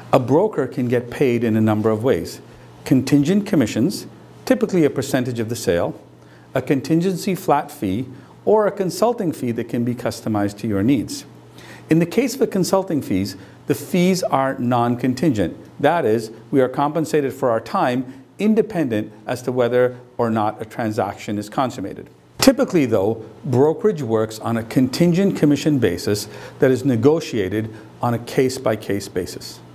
A broker can get paid in a number of ways. Contingent commissions, typically a percentage of the sale, a contingency flat fee, or a consulting fee that can be customized to your needs. In the case of consulting fees, the fees are non-contingent. That is, we are compensated for our time independent as to whether or not a transaction is consummated. Typically though, brokerage works on a contingent commission basis that is negotiated on a case-by-case basis.